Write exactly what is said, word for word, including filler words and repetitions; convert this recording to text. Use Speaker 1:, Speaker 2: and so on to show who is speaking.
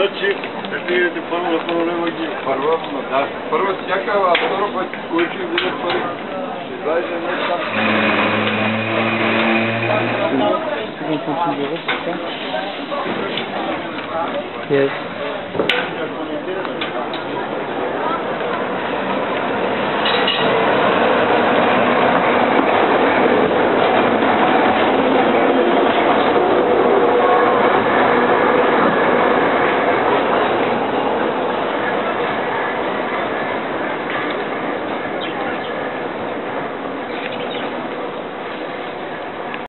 Speaker 1: Znači, ti ti prvo to ne mogu.
Speaker 2: Prvo, da. Prvo čekao, a prvo pa učio da je prvi. Zajedno ne tam.
Speaker 3: Second function zero, okay? Yes.